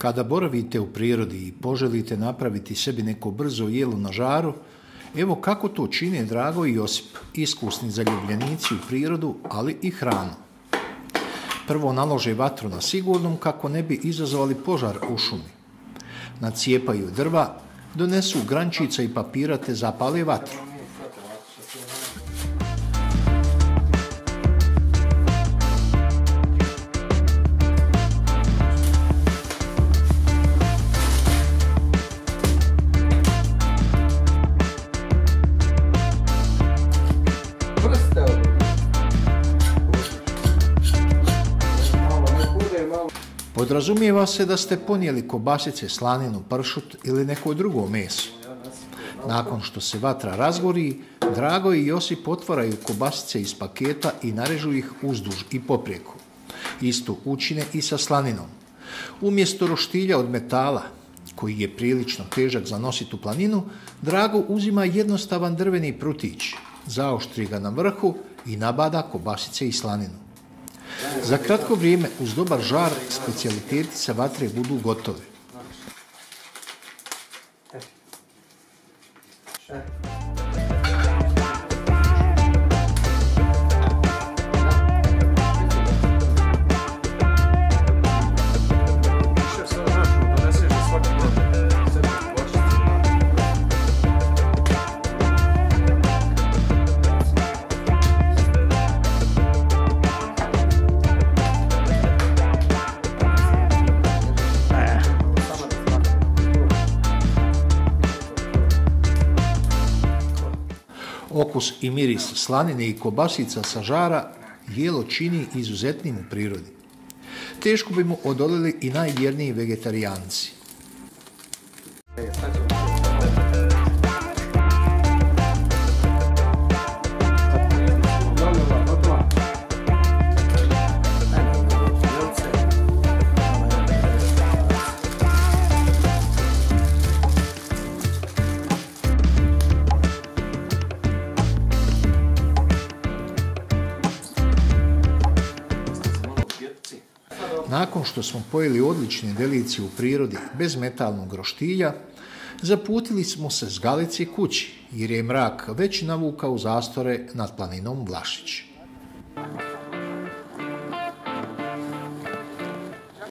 Kada boravite u prirodi i poželite napraviti sebi neko brzo jelo na žaru, evo kako to čine Drago i Josip, iskusni zaljubljenici u prirodu, ali i hranu. Prvo nalože vatru na sigurnom kako ne bi izazvali požar u šumi. Nacijepaju drva, donesu grančica i papira te zapale vatru. Podrazumijeva se da ste ponijeli kobasice, slaninu, pršut ili neko drugo meso. Nakon što se vatra razgori, Drago i Josip otvaraju kobasice iz paketa i narežu ih uzduž i poprijeko. Isto učine i sa slaninom. Umjesto roštilja od metala, koji je prilično težak za nositi u planinu, Drago uzima jednostavan drveni prutić, zaoštri ga na vrhu i nabada kobasice i slaninu. Za kratko vrijeme, uz dobar žar, specijaliteti sa vatre budu gotovi. Okus i miris slanine i kobasica sa žara jelo čini izuzetnim u prirodi. Teško bi mu odoljeli i najvjerniji vegetarijanci. Nakon što smo pojeli odlične delicije u prirodi bez metalnog roštilja, zaputili smo se s Galice kući, jer je mrak već navukao zastore nad planinom Vlašić.